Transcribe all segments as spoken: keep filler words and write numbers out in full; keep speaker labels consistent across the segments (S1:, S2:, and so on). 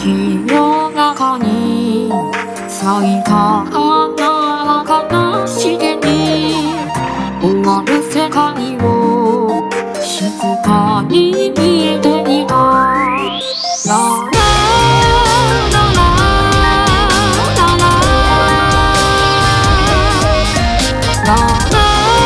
S1: 日夜中に咲いた花は悲しげに終わる世界を静かに見えていた。ララララララララ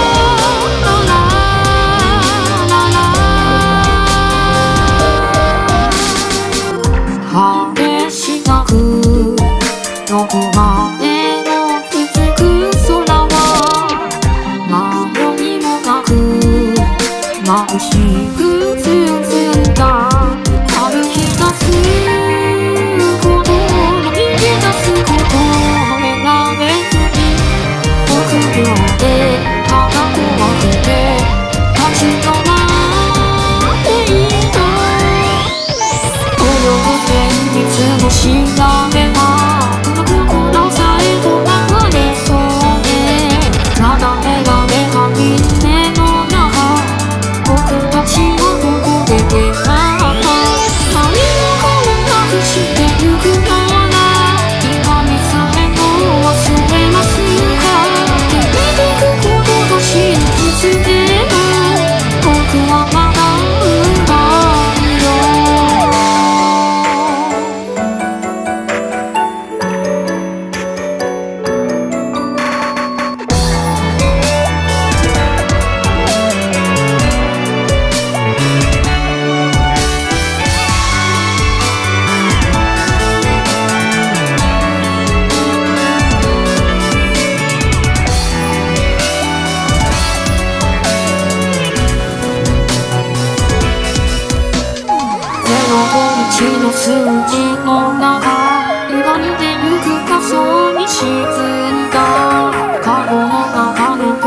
S1: 果てしなくどこまでも続く空は迷いもなく眩しく続いた。歩き出すこと逃げ出すこと選べずに臆病でただ怖くて立ち止まっていた。泳ぐ現実の調べは心さえと流れそうでただ目が目がみ目の中僕たちはここで出会った。何もなくしてゆくなら痛みさえも忘れますか。響くことが真実でも僕はまだ奪うよ。いちの数字の中歪んでゆく仮想に沈んだカゴの中の